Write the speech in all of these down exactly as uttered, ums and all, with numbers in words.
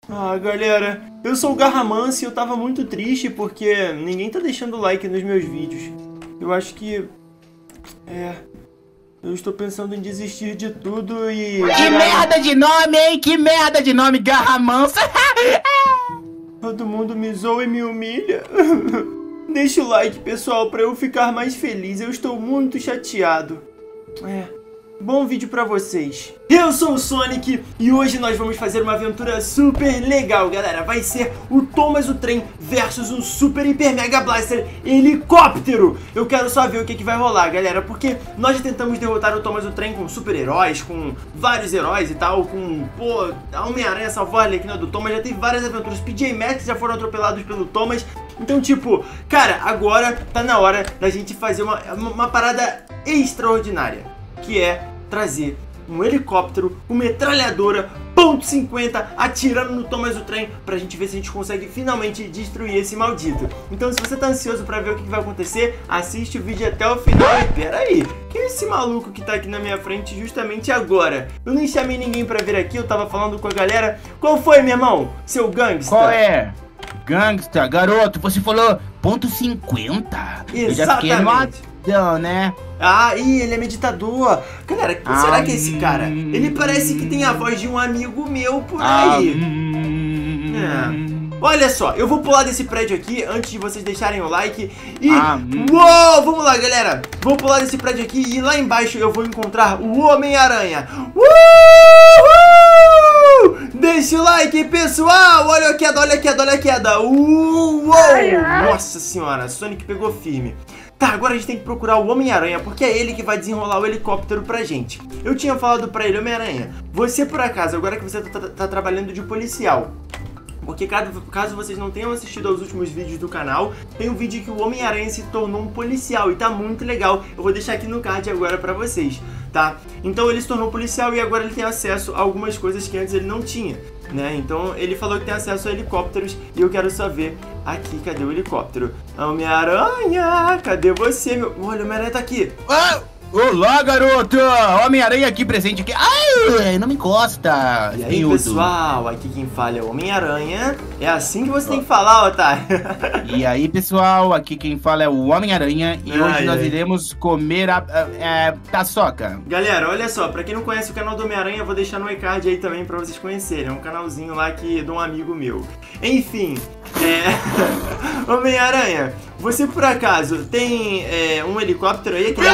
Ah, galera, eu sou o Garramancio e eu tava muito triste porque ninguém tá deixando like nos meus vídeos. Eu acho que... É... Eu estou pensando em desistir de tudo e... Que merda de nome, hein? Que merda de nome, Garramancio! Todo mundo me zoa e me humilha. Deixa o like, pessoal, pra eu ficar mais feliz. Eu estou muito chateado. É... Bom vídeo pra vocês. Eu sou o Sonic e hoje nós vamos fazer uma aventura super legal, galera. Vai ser o Thomas o Trem versus um Super Hiper Mega Blaster Helicóptero. Eu quero só ver o que, que vai rolar, galera, porque nós já tentamos derrotar o Thomas o Trem com super heróis, com vários heróis e tal, com, pô, a Homem-Aranha salvou a Arlequina do Thomas, já teve várias aventuras. P J Masks já foram atropelados pelo Thomas. Então, tipo, cara, agora tá na hora da gente fazer uma, uma parada extraordinária, que é trazer um helicóptero com metralhadora ponto cinquenta atirando no Thomas o Trem pra gente ver se a gente consegue finalmente destruir esse maldito. Então, se você tá ansioso pra ver o que vai acontecer, assiste o vídeo até o final. E pera aí, quem é esse maluco que tá aqui na minha frente justamente agora? Eu nem chamei ninguém pra vir aqui, eu tava falando com a galera. Qual foi, meu irmão? Seu gangsta? Qual é? Gangsta, garoto, você falou ponto cinquenta. Exatamente. Eu já fiquei animadão, né? Ah, ih, ele é meditador. Galera, quem ah, será que é esse cara? Ele parece que tem a voz de um amigo meu por aí. Ah, é. Olha só, eu vou pular desse prédio aqui antes de vocês deixarem o like. E, ah, uou, vamos lá, galera. Vou pular desse prédio aqui e lá embaixo eu vou encontrar o Homem-Aranha. Uhul! Deixa o like, pessoal. Olha a queda, olha a queda, olha a queda. Uou! Nossa senhora, Sonic pegou firme. Tá, agora a gente tem que procurar o Homem-Aranha, porque é ele que vai desenrolar o helicóptero pra gente. Eu tinha falado pra ele, Homem-Aranha, você por acaso, agora que você tá, tá, tá trabalhando de policial, porque caso, caso vocês não tenham assistido aos últimos vídeos do canal, tem um vídeo que o Homem-Aranha se tornou um policial e tá muito legal. Eu vou deixar aqui no card agora pra vocês, tá? Então ele se tornou policial e agora ele tem acesso a algumas coisas que antes ele não tinha, né? Então ele falou que tem acesso a helicópteros e eu quero só ver aqui, cadê o helicóptero? Homem-Aranha, cadê você, meu... Olha, o Homem-Aranha tá aqui. Ah! Olá, garoto! Homem-Aranha aqui presente aqui. Ai, não me encosta. E aí, pessoal, aqui quem fala é o Homem-Aranha. É assim que você tem que falar, otário. E aí, pessoal, aqui quem fala é o Homem-Aranha. E ai, hoje nós ai. iremos comer a, a, a paçoca. Galera, olha só, pra quem não conhece o canal do Homem-Aranha, eu vou deixar no e-card aí também pra vocês conhecerem. É um canalzinho lá que, de um amigo meu. Enfim, é... Homem-Aranha, você por acaso tem é, um helicóptero aí? Que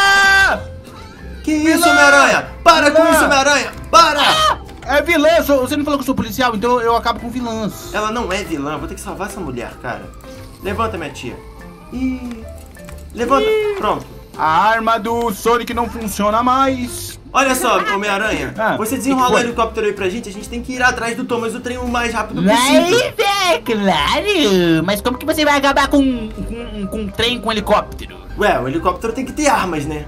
Que isso, Homem-Aranha? Para vilã. com isso, Homem-Aranha! Para! Ah, é vilã! Você não falou que eu sou policial, então eu acabo com vilãs. Ela não é vilã, vou ter que salvar essa mulher, cara. Levanta, minha tia. Ih, levanta, Ih. Pronto. A arma do Sonic não funciona mais. Olha só, Homem-Aranha, ah, você desenrola o helicóptero aí pra gente, a gente tem que ir atrás do Thomas o Trem o mais rápido possível. Mas é claro! Mas como que você vai acabar com, com, com um trem com um helicóptero? Ué, o helicóptero tem que ter armas, né?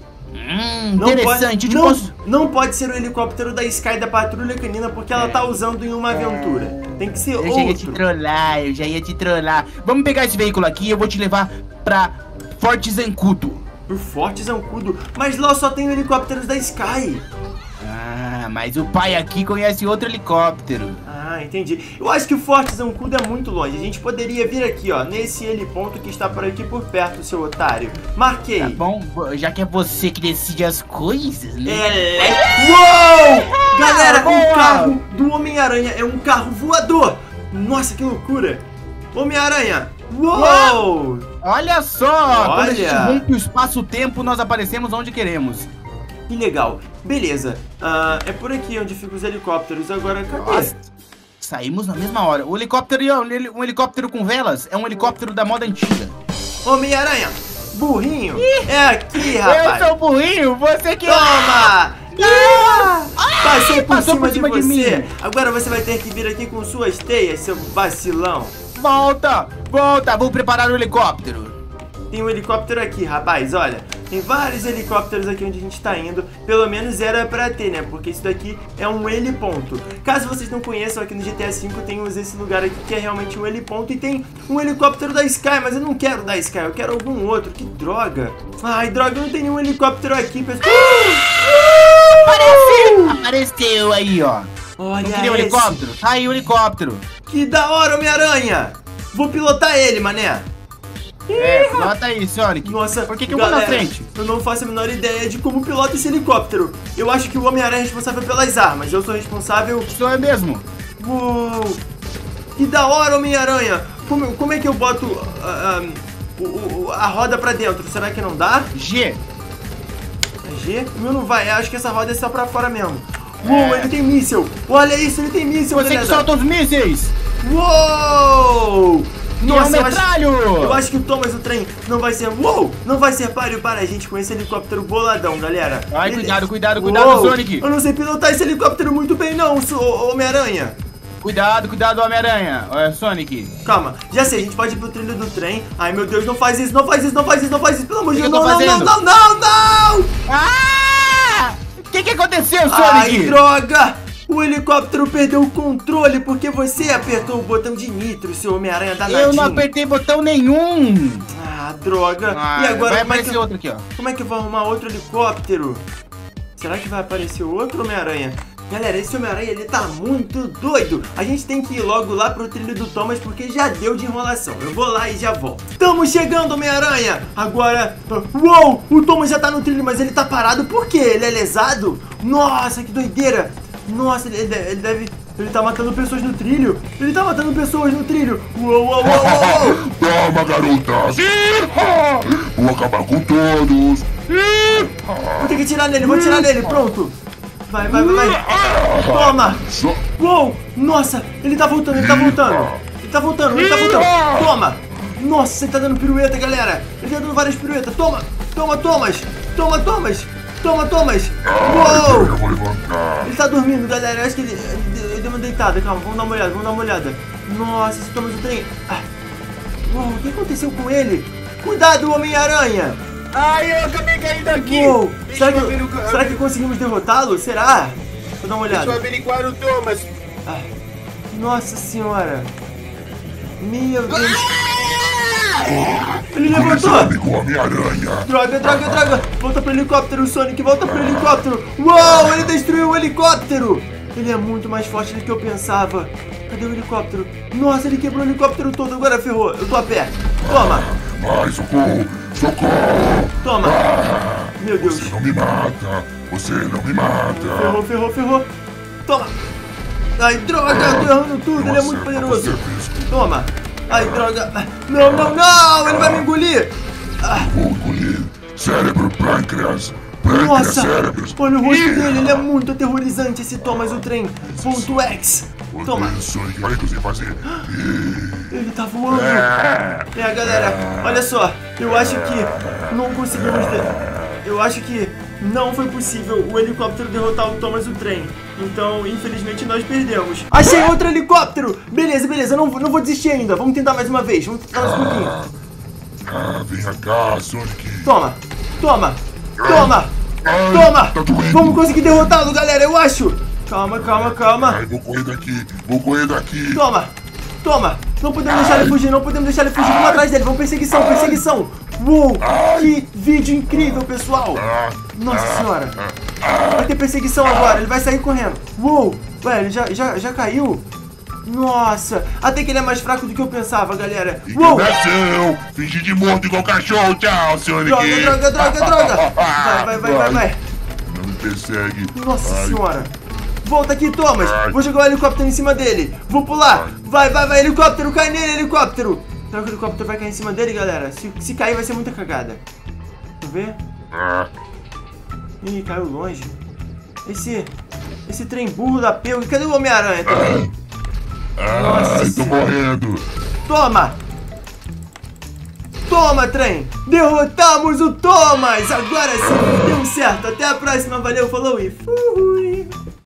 Hum, não interessante. Pode, não, posso... não pode ser o helicóptero da Sky da Patrulha Canina, porque ela é. tá usando em uma aventura. É. Tem que ser eu outro. Eu já ia te trollar, eu já ia te trollar. Vamos pegar esse veículo aqui e eu vou te levar pra Forte Zancudo. Pro Forte Zancudo? Mas lá só tem helicópteros da Sky. Ah, mas o pai aqui conhece outro helicóptero. Ah, entendi. Eu acho que o Forte Zancudo é muito longe. A gente poderia vir aqui, ó, nesse heliponto que está por aqui por perto, seu otário. Marquei. Tá bom, já que é você que decide as coisas, né? É... Uou! Galera, o carro do Homem-Aranha é um carro voador. Nossa, que loucura. Homem-Aranha. Uou! Olha só! Olha. Quando a gente rompe o espaço-tempo, nós aparecemos onde queremos. Que legal. Beleza. Uh, é por aqui onde ficam os helicópteros. Agora, cadê? Nossa. Saímos na mesma hora. O helicóptero é um helicóptero com velas. É um helicóptero da moda antiga. Homem-Aranha, burrinho. Ih, é aqui, rapaz. Eu sou burrinho, você que... Toma! Ah! Passei por Passou cima, por cima de, de você. mim. Agora você vai ter que vir aqui com suas teias, seu vacilão. Volta, volta. Vou preparar o helicóptero. Tem um helicóptero aqui, rapaz, olha. Tem vários helicópteros aqui onde a gente tá indo. Pelo menos era pra ter, né? Porque isso daqui é um heliponto. Caso vocês não conheçam, aqui no G T A cinco tem esse lugar aqui que é realmente um heliponto. E tem um helicóptero da Sky, mas eu não quero da Sky, eu quero algum outro. Que droga. Ai, droga, não tem nenhum helicóptero aqui, pessoal. Apareceu! Apareceu aí, ó. Olha Não queria o esse. helicóptero? Tá aí o helicóptero. Que da hora, Homem-Aranha. Vou pilotar ele, mané. É, pilota aí, Sonic. Nossa, Por que, que eu galera, vou na frente? eu não faço a menor ideia de como pilota esse helicóptero. Eu acho que o Homem-Aranha é responsável pelas armas. Eu sou responsável... Sou eu mesmo. Uou! Que da hora, Homem-Aranha. Como, como é que eu boto uh, um, o, o, a roda pra dentro? Será que não dá? G. É G? O meu não vai. Eu acho que essa roda é só pra fora mesmo. Uou, É. ele tem míssil. Olha isso, ele tem míssil, Você que beleza. solta os mísseis. Uou! Nossa, eu acho, metralho! eu acho que o Thomas, o trem, não vai ser... Uou! Não vai ser páreo para a gente com esse helicóptero boladão, galera. Ai, Ele- cuidado, cuidado, cuidado, Uou! Sonic. Eu não sei pilotar esse helicóptero muito bem não, so- Homem-Aranha. Cuidado, cuidado, Homem-Aranha. Olha, Sonic. Calma, já sei, a gente pode ir pro trilho do trem. Ai, meu Deus, não faz isso, não faz isso, não faz isso, não faz isso, pelo amor de Que Deus. que eu Não, tô não, não, fazendo? não, não, não! Ah! O que que aconteceu, Ai, Sonic? droga! O helicóptero perdeu o controle porque você apertou o botão de nitro, seu Homem-Aranha danadinho. Eu não apertei botão nenhum. Ah, droga. Ah, e agora, vai como é, aparecer que, outro aqui, ó. como é que eu vou arrumar outro helicóptero? Será que vai aparecer outro Homem-Aranha? Galera, esse Homem-Aranha, ele tá muito doido. A gente tem que ir logo lá pro trilho do Thomas, porque já deu de enrolação. Eu vou lá e já volto. Estamos chegando, Homem-Aranha. Agora... Uou! O Thomas já tá no trilho, mas ele tá parado. Por quê? Ele é lesado? Nossa, que doideira. Nossa, ele, ele, ele deve... Ele tá matando pessoas no trilho. Ele tá matando pessoas no trilho. Uou, uou, uou, uou, uou. Toma, garotas! Ih, vou acabar com todos! Ih, Vou ter que atirar nele, vou atirar nele. Pronto. Vai, vai, vai, vai. Toma. só- Uou! Nossa, ele tá voltando, ele tá voltando. Ele tá voltando, ele tá voltando. Toma! Nossa, ele tá dando pirueta, galera. Ele tá dando várias piruetas. Toma! Toma, Thomas! Toma, Thomas! Toma, Thomas! Uou! Eu vou levantar! Ele tá dormindo, galera. Eu acho que ele, ele, ele deu uma deitada. Calma, vamos dar uma olhada, vamos dar uma olhada. Nossa, esse Thomas do trem. Ah. Uou, o que aconteceu com ele? Cuidado, Homem-Aranha! Ai, eu acabei caindo aqui. Uou! Deixa Será eu ver o- que, será que conseguimos derrotá-lo? Será? Vou dar uma Deixa eu olhada. averiguar o Thomas. Ah, nossa senhora! Meu Deus! Ele levantou! Amigo Homem-Aranha! Droga, droga, droga! Volta pro helicóptero, Sonic! Volta pro helicóptero! Uou! Ele destruiu o helicóptero! Ele é muito mais forte do que eu pensava. Cadê o helicóptero? Nossa, ele quebrou o helicóptero todo. Agora ferrou. Eu tô a pé. Toma! Ai, socorro! Socorro! Toma! Meu Deus! Você não me mata! Você não me mata! Ferrou, ferrou, ferrou! Toma! Ai, droga! Eu tô errando tudo! Ele é muito poderoso! Toma! Ai, droga! Não, não, não! Ele vai me engolir! Ah, Vou engolir! Cérebro, pâncreas! Pâncreas, nossa! cérebros! Olha o rosto dele! Ele é muito aterrorizante, esse Thomas o Trem! Ponto X! Toma! O Sonic vai conseguir fazer! Ele tá voando! É. É, galera, olha só, eu acho que não conseguimos. De... Eu acho que não foi possível o helicóptero derrotar o Thomas o Trem. Então, infelizmente, nós perdemos. Achei outro helicóptero! Beleza, beleza, não, não vou desistir ainda. Vamos tentar mais uma vez. Vamos tentar mais um pouquinho. Ah, vem cá, Sonic! Toma! Toma! Toma! Ai, Toma! tá doendo. Vamos conseguir derrotá-lo, galera, eu acho! Calma, calma, calma. Ai, vou correr daqui! Vou correr daqui! Toma! Toma! Não podemos deixar ele fugir, não podemos deixar ele fugir. Vamos atrás dele, vamos perseguição, perseguição! Uou! Que vídeo incrível, pessoal! Ah, Nossa ah, senhora! ah, Vai ter perseguição agora, ele vai sair correndo. Uou! Ué, ele já, já, já caiu? Nossa! Até que ele é mais fraco do que eu pensava, galera. Uou! Enganação! Fingi de morto igual cachorro! Tchau, Sonic! Droga, droga, droga, droga! Vai, vai, vai, vai, vai! Não me persegue! Nossa Ai, senhora! Volta aqui, Thomas! Ai. Vou jogar o helicóptero em cima dele! Vou pular! Vai, vai, vai, helicóptero! Cai nele, helicóptero! Será que o helicóptero vai cair em cima dele, galera? Se, se cair, vai ser muita cagada. Deixa eu ver. Ah, Ih, caiu longe. Esse... Esse trem burro da Peu. Cadê o Homem-Aranha também? Nossa ai, tô senhora. morrendo! Toma! Toma, trem! Derrotamos o Thomas! Agora sim, deu certo. Até a próxima. Valeu, falou e fui!